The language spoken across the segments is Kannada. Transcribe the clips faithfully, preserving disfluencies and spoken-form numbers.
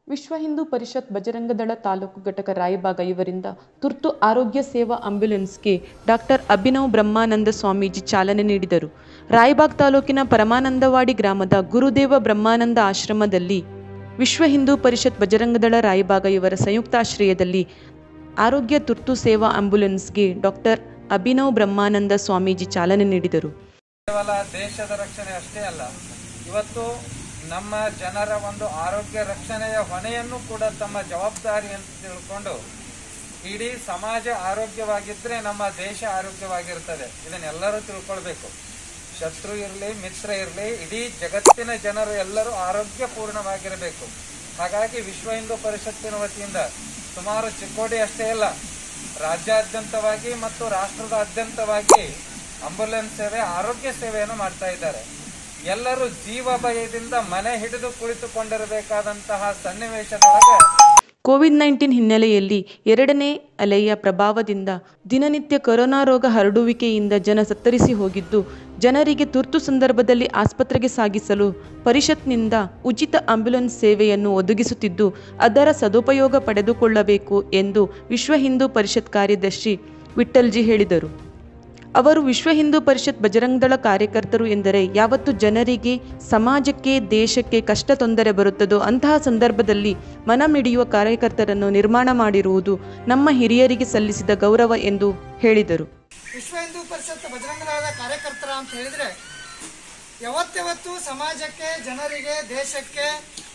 ವಿಶ್ವ ಹಿಂದೂ ಪರಿಷತ್ ಬಜರಂಗದಳ ತಾಲೂಕು ಘಟಕ ರಾಯಬಾಗ ಇವರಿಂದ ತುರ್ತು ಆರೋಗ್ಯ ಸೇವಾ ಆಂಬ್ಯುಲೆನ್ಸ್ಗೆ ಡಾಕ್ಟರ್ ಅಭಿನವ್ ಬ್ರಹ್ಮಾನಂದ ಸ್ವಾಮೀಜಿ ಚಾಲನೆ ನೀಡಿದರು. ರಾಯಬಾಗ್ ತಾಲೂಕಿನ ಪರಮಾನಂದವಾಡಿ ಗ್ರಾಮದ ಗುರುದೇವ ಬ್ರಹ್ಮಾನಂದ ಆಶ್ರಮದಲ್ಲಿ ವಿಶ್ವ ಹಿಂದೂ ಪರಿಷತ್ ಬಜರಂಗದಳ ರಾಯಬಾಗ ಇವರ ಸಂಯುಕ್ತಾಶ್ರಯದಲ್ಲಿ ಆರೋಗ್ಯ ತುರ್ತು ಸೇವಾ ಆಂಬ್ಯುಲೆನ್ಸ್ಗೆ ಡಾಕ್ಟರ್ ಅಭಿನವ್ ಬ್ರಹ್ಮಾನಂದ ಸ್ವಾಮೀಜಿ ಚಾಲನೆ ನೀಡಿದರು. ಕೇವಲ ದೇಶದ ರಕ್ಷಣೆ ಅಷ್ಟೇ ಅಲ್ಲ, ಇವತ್ತು ನಮ್ಮ ಜನರ ಒಂದು ಆರೋಗ್ಯ ರಕ್ಷಣೆಯ ಹೊಣೆಯನ್ನು ಕೂಡ ತಮ್ಮ ಜವಾಬ್ದಾರಿ ಅಂತ ತಿಳ್ಕೊಂಡು ಇಡೀ ಸಮಾಜ ಆರೋಗ್ಯವಾಗಿದ್ದರೆ ನಮ್ಮ ದೇಶ ಆರೋಗ್ಯವಾಗಿರ್ತದೆ. ಇದನ್ನೆಲ್ಲರೂ ತಿಳ್ಕೊಳ್ಬೇಕು. ಶತ್ರು ಇರಲಿ, ಮಿತ್ರ ಇರಲಿ, ಇಡೀ ಜಗತ್ತಿನ ಜನರು ಎಲ್ಲರೂ ಆರೋಗ್ಯಪೂರ್ಣವಾಗಿರಬೇಕು. ಹಾಗಾಗಿ ವಿಶ್ವ ಹಿಂದೂ ಪರಿಷತ್ತಿನ ವತಿಯಿಂದ ಸುಮಾರು ಚಿಕ್ಕೋಡಿ ಅಷ್ಟೇ ಅಲ್ಲ, ರಾಜ್ಯಾದ್ಯಂತವಾಗಿ ಮತ್ತು ರಾಷ್ಟ್ರದಾದ್ಯಂತವಾಗಿ ಆಂಬ್ಯುಲೆನ್ಸ್ ಸೇವೆ, ಆರೋಗ್ಯ ಸೇವೆಯನ್ನು ಮಾಡ್ತಾ ಇದ್ದಾರೆ. ಎಲ್ಲರೂ ಜೀವ ಭಯದಿಂದ ಮನೆ ಹಿಡಿದು ಕುಳಿತುಕೊಂಡಿರಬೇಕಾದಂತಹ ಸನ್ನಿವೇಶದೊಳಗೆ ಕೋವಿಡ್ ನೈನ್ಟೀನ್ ಹಿನ್ನೆಲೆಯಲ್ಲಿ ಎರಡನೇ ಅಲೆಯ ಪ್ರಭಾವದಿಂದ ದಿನನಿತ್ಯ ಕೊರೋನಾ ರೋಗ ಹರಡುವಿಕೆಯಿಂದ ಜನ ಸತ್ತರಿಸಿ ಹೋಗಿದ್ದು, ಜನರಿಗೆ ತುರ್ತು ಸಂದರ್ಭದಲ್ಲಿ ಆಸ್ಪತ್ರೆಗೆ ಸಾಗಿಸಲು ಪರಿಷತ್ನಿಂದ ಉಚಿತ ಆಂಬ್ಯುಲೆನ್ಸ್ ಸೇವೆಯನ್ನು ಒದಗಿಸುತ್ತಿದ್ದು, ಅದರ ಸದುಪಯೋಗ ಪಡೆದುಕೊಳ್ಳಬೇಕು ಎಂದು ವಿಶ್ವ ಹಿಂದೂ ಪರಿಷತ್ ಕಾರ್ಯದರ್ಶಿ ವಿಠ್ಠಲ್ಜಿ ಹೇಳಿದರು. ಅವರು ವಿಶ್ವ ಹಿಂದೂ ಪರಿಷತ್ ಬಜರಂಗದಳ ಕಾರ್ಯಕರ್ತರು ಎಂದರೆ ಯಾವತ್ತು ಜನರಿಗೆ, ಸಮಾಜಕ್ಕೆ, ದೇಶಕ್ಕೆ ಕಷ್ಟ ತೊಂದರೆ ಬರುತ್ತದೋ ಅಂತಹ ಸಂದರ್ಭದಲ್ಲಿ ಮನಮಿಡಿಯುವ ಕಾರ್ಯಕರ್ತರನ್ನು ನಿರ್ಮಾಣ ಮಾಡಿರುವುದು ನಮ್ಮ ಹಿರಿಯರಿಗೆ ಸಲ್ಲಿಸಿದ ಗೌರವ ಎಂದು ಹೇಳಿದರು. ವಿಶ್ವ ಹಿಂದೂ ಪರಿಷತ್ ಬಜರಂಗದಳದ ಕಾರ್ಯಕರ್ತರ ಅಂತ ಹೇಳಿದ್ರೆ ಯಾವತ್ಯಾವತ್ತು ಸಮಾಜಕ್ಕೆ, ಜನರಿಗೆ, ದೇಶಕ್ಕೆ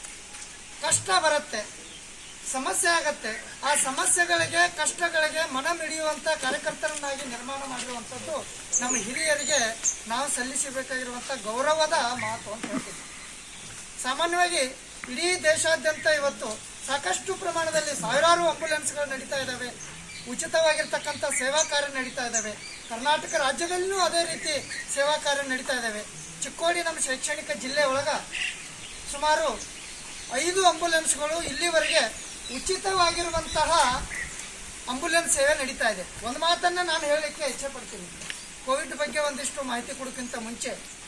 ಕಷ್ಟ ಬರುತ್ತೆ, ಸಮಸ್ಯೆ ಆಗತ್ತೆ. ಆ ಸಮಸ್ಯೆಗಳಿಗೆ, ಕಷ್ಟಗಳಿಗೆ ಮನ ಮಿಡಿಯುವಂತ ಕಾರ್ಯಕರ್ತರನ್ನಾಗಿ ನಿರ್ಮಾಣ ಮಾಡಿರುವಂಥದ್ದು ನಮ್ಮ ಹಿರಿಯರಿಗೆ ನಾವು ಸಲ್ಲಿಸಬೇಕಾಗಿರುವಂಥ ಗೌರವದ ಮಾತು ಅಂತ ಹೇಳ್ತೀವಿ. ಸಾಮಾನ್ಯವಾಗಿ ಇಡೀ ದೇಶಾದ್ಯಂತ ಇವತ್ತು ಸಾಕಷ್ಟು ಪ್ರಮಾಣದಲ್ಲಿ ಸಾವಿರಾರು ಆಂಬ್ಯುಲೆನ್ಸ್ಗಳು ನಡೀತಾ ಇದ್ದಾವೆ, ಉಚಿತವಾಗಿರ್ತಕ್ಕಂಥ ಸೇವಾ ಕಾರ್ಯ ನಡೀತಾ ಇದ್ದಾವೆ. ಕರ್ನಾಟಕ ರಾಜ್ಯದಲ್ಲೂ ಅದೇ ರೀತಿ ಸೇವಾ ಕಾರ್ಯ ನಡೀತಾ ಇದ್ದಾವೆ. ಚಿಕ್ಕೋಡಿ ನಮ್ಮ ಶೈಕ್ಷಣಿಕ ಜಿಲ್ಲೆ ಒಳಗ ಸುಮಾರು ಐದು ಆಂಬ್ಯುಲೆನ್ಸ್ಗಳು ಇಲ್ಲಿವರೆಗೆ ಉಚಿತವಾಗಿರುವಂತಹ ಆಂಬ್ಯುಲೆನ್ಸ್ ಸೇವೆ ನಡೀತಾ ಇದೆ. ಒಂದು ಮಾತನ್ನ ನಾನು ಹೇಳಲಿಕ್ಕೆ ಇಚ್ಛೆ ಪಡ್ತೀನಿ. ಕೋವಿಡ್ ಬಗ್ಗೆ ಒಂದಿಷ್ಟು ಮಾಹಿತಿ ಕೊಡೋಕ್ಕಿಂತ ಮುಂಚೆ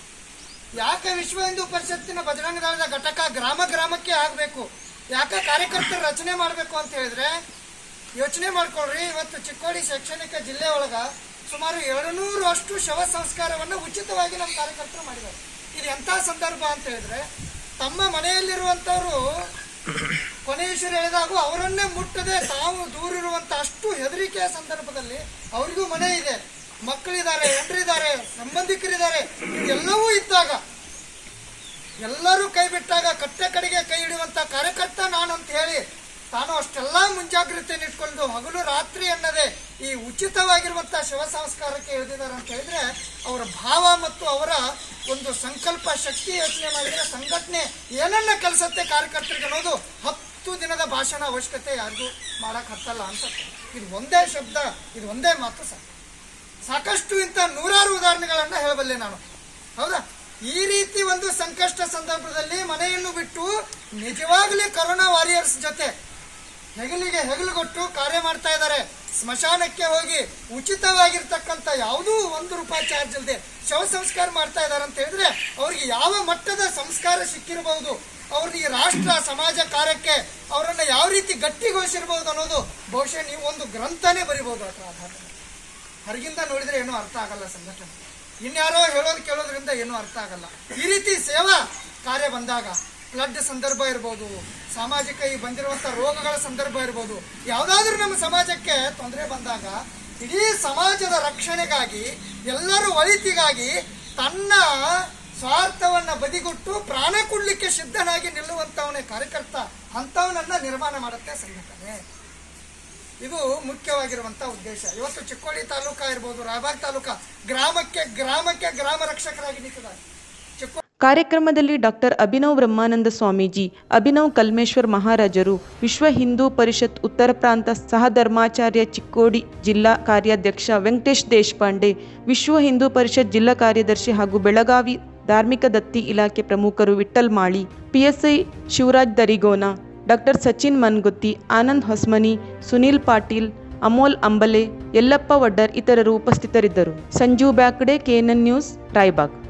ಯಾಕೆ ವಿಶ್ವ ಹಿಂದೂ ಪರಿಷತ್ತಿನ ಬಜರಂಗದಳದ ಘಟಕ ಗ್ರಾಮ ಗ್ರಾಮಕ್ಕೆ ಆಗಬೇಕು, ಯಾಕೆ ಕಾರ್ಯಕರ್ತರ ರಚನೆ ಮಾಡಬೇಕು ಅಂತ ಹೇಳಿದ್ರೆ, ಯೋಚನೆ ಮಾಡ್ಕೊಳ್ರಿ. ಇವತ್ತು ಚಿಕ್ಕೋಡಿ ಶೈಕ್ಷಣಿಕ ಜಿಲ್ಲೆ ಒಳಗ ಸುಮಾರು ಎರಡು ನೂರು ಅಷ್ಟು ಶವ ಸಂಸ್ಕಾರವನ್ನು ಉಚಿತವಾಗಿ ನಮ್ಮ ಕಾರ್ಯಕರ್ತರು ಮಾಡಿದ್ದಾರೆ. ಇದು ಎಂಥ ಸಂದರ್ಭ ಅಂತ ಹೇಳಿದ್ರೆ, ತಮ್ಮ ಮನೆಯಲ್ಲಿರುವಂತವರು ಕೊನೆಯುಸಿರು ಎಳೆದಾಗ ಅವರನ್ನೇ ಮುಟ್ಟದೆ ತಾವು ದೂರ ಇರುವಂತ ಅಷ್ಟು ಹೆದರಿಕೆಯ ಸಂದರ್ಭದಲ್ಲಿ ಅವರಿಗೂ ಮನೆ ಇದೆ, ಮಕ್ಕಳಿದ್ದಾರೆ, ಹೆಂಡ್ರಿದ್ದಾರೆ, ಸಂಬಂಧಿಕರಿದ್ದಾರೆ, ಇದೆಲ್ಲವೂ ಇದ್ದಾಗ ಎಲ್ಲರೂ ಕೈ ಬಿಟ್ಟಾಗ ಕಟ್ಟೆ ಕಡೆಗೆ ಕೈ ಹಿಡಿಯುವಂತ ಕಾರ್ಯಕರ್ತ ನಾನು ಅಂತ ಹೇಳಿ ತಾನು ಅಷ್ಟೆಲ್ಲಾ ಮುಂಜಾಗ್ರತೆಯನ್ನು ಇಟ್ಕೊಂಡು ಹಗಲು ರಾತ್ರಿ ಅನ್ನದೇ ಈ ಉಚಿತವಾಗಿರುವಂತಹ ಶವ ಸಂಸ್ಕಾರಕ್ಕೆ ಇಳಿದಿದ್ದಾರೆ ಅಂತ ಹೇಳಿದ್ರೆ ಅವರ ಭಾವ ಮತ್ತು ಅವರ ಒಂದು ಸಂಕಲ್ಪ ಶಕ್ತಿ ಯೋಚನೆ ಮಾಡಿದ್ರೆ ಸಂಘಟನೆ ಏನನ್ನ ಕೆಲಸತ್ತೆ ಕಾರ್ಯಕರ್ತರಿಗೆ ಅನ್ನೋದು ಹತ್ತು ದಿನದ ಭಾಷಣ ಅವಶ್ಯಕತೆ ಯಾರಿಗೂ ಮಾಡಕ್ ಹತ್ತಲ್ಲ ಅನ್ಸುತ್ತೆ. ಇದು ಒಂದೇ ಶಬ್ದ, ಇದು ಒಂದೇ ಮಾತು ಸಾಕು. ಸಾಕಷ್ಟು ಇಂಥ ನೂರಾರು ಉದಾಹರಣೆಗಳನ್ನ ಹೇಳಬಲ್ಲೆ ನಾನು. ಹೌದಾ? ಈ ರೀತಿ ಒಂದು ಸಂಕಷ್ಟ ಸಂದರ್ಭದಲ್ಲಿ ಮನೆಯನ್ನು ಬಿಟ್ಟು ನಿಜವಾಗ್ಲೂ ಕರೋನಾ ವಾರಿಯರ್ಸ್ ಜೊತೆ ಹೆಗಲಿಗೆ ಹೆಗಲುಗೊಟ್ಟು ಕಾರ್ಯ ಮಾಡ್ತಾ ಇದ್ದಾರೆ. ಸ್ಮಶಾನಕ್ಕೆ ಹೋಗಿ ಉಚಿತವಾಗಿರ್ತಕ್ಕಂಥ ಯಾವುದೂ ಒಂದು ರೂಪಾಯಿ ಚಾರ್ಜ್ ಇಲ್ಲದೆ ಶವ ಸಂಸ್ಕಾರ ಮಾಡ್ತಾ ಇದ್ದಾರೆ ಅಂತ ಹೇಳಿದ್ರೆ ಅವ್ರಿಗೆ ಯಾವ ಮಟ್ಟದ ಸಂಸ್ಕಾರ ಸಿಕ್ಕಿರಬಹುದು, ಅವ್ರಿಗೆ ರಾಷ್ಟ್ರ ಸಮಾಜ ಕಾರ್ಯಕ್ಕೆ ಅವರನ್ನ ಯಾವ ರೀತಿ ಗಟ್ಟಿಗೊಳಿಸಿರ್ಬಹುದು ಅನ್ನೋದು ಬಹುಶಃ ನೀವು ಒಂದು ಗ್ರಂಥನೇ ಬರಿಬಹುದು. ಅದರ ಆಧಾರದಲ್ಲಿ ಹೊರಗಿಂದ ನೋಡಿದ್ರೆ ಏನೂ ಅರ್ಥ ಆಗಲ್ಲ ಸಂಘಟನೆ, ಇನ್ಯಾರೋ ಹೇಳೋದು ಕೇಳೋದ್ರಿಂದ ಏನೂ ಅರ್ಥ ಆಗಲ್ಲ. ಈ ರೀತಿ ಸೇವಾ ಕಾರ್ಯ ಬಂದಾಗ, ಫ್ಲಡ್ ಸಂದರ್ಭ ಇರ್ಬೋದು, ಸಾಮಾಜಿಕ ಈ ಬಂದಿರುವಂತಹ ರೋಗಗಳ ಸಂದರ್ಭ ಇರ್ಬೋದು, ಯಾವುದಾದ್ರೂ ನಮ್ಮ ಸಮಾಜಕ್ಕೆ ತೊಂದರೆ ಬಂದಾಗ ಇಡೀ ಸಮಾಜದ ರಕ್ಷಣೆಗಾಗಿ, ಎಲ್ಲರ ಒಳಿತಿಗಾಗಿ ತನ್ನ ಸ್ವಾರ್ಥವನ್ನ ಬದಿಗೊಟ್ಟು ಪ್ರಾಣ ಕೊಡ್ಲಿಕ್ಕೆ ಸಿದ್ಧನಾಗಿ ನಿಲ್ಲುವಂತವನೇ ಕಾರ್ಯಕರ್ತ. ಅಂತವನನ್ನ ನಿರ್ಮಾಣ ಮಾಡುತ್ತೆ ಸಂಘಟನೆ. ಇದು ಮುಖ್ಯವಾಗಿರುವಂತ ಉದ್ದೇಶ. ಇವತ್ತು ಚಿಕ್ಕೋಡಿ ತಾಲೂಕಾ ಇರ್ಬೋದು, ರಾಯಬಾಗ್ ತಾಲೂಕಾ ಗ್ರಾಮಕ್ಕೆ ಗ್ರಾಮಕ್ಕೆ ಗ್ರಾಮ ರಕ್ಷಕರಾಗಿ ನಿಂತಿದ್ದಾರೆ. ಕಾರ್ಯಕ್ರಮದಲ್ಲಿ ಡಾಕ್ಟರ್ ಅಭಿನವ್ ಬ್ರಹ್ಮಾನಂದ ಸ್ವಾಮೀಜಿ, ಅಭಿನವ್ ಕಲ್ಮೇಶ್ವರ್ ಮಹಾರಾಜರು, ವಿಶ್ವ ಹಿಂದೂ ಪರಿಷತ್ ಉತ್ತರ ಪ್ರಾಂತ ಸಹಧರ್ಮಾಚಾರ್ಯ ಚಿಕ್ಕೋಡಿ ಜಿಲ್ಲಾ ಕಾರ್ಯಾಧ್ಯಕ್ಷ ವೆಂಕಟೇಶ್ ದೇಶಪಾಂಡೆ, ವಿಶ್ವ ಹಿಂದೂ ಪರಿಷತ್ ಜಿಲ್ಲಾ ಕಾರ್ಯದರ್ಶಿ ಹಾಗೂ ಬೆಳಗಾವಿ ಧಾರ್ಮಿಕ ದತ್ತಿ ಇಲಾಖೆ ಪ್ರಮುಖರು ವಿಠ್ಠಲ್ ಮಾಳಿ, ಪಿಎಸ್ಐ ಶಿವರಾಜ್ ದರಿಗೋನ, ಡಾಕ್ಟರ್ ಸಚಿನ್ ಮನ್ಗುತ್ತಿ, ಆನಂದ್ ಹೊಸ್ಮನಿ, ಸುನೀಲ್ ಪಾಟೀಲ್, ಅಮೋಲ್ ಅಂಬಲೆ, ಯಲ್ಲಪ್ಪ ವಡ್ಡರ್ ಇತರರು ಉಪಸ್ಥಿತರಿದ್ದರು. Sanju Byakade, KNN news, Raibag.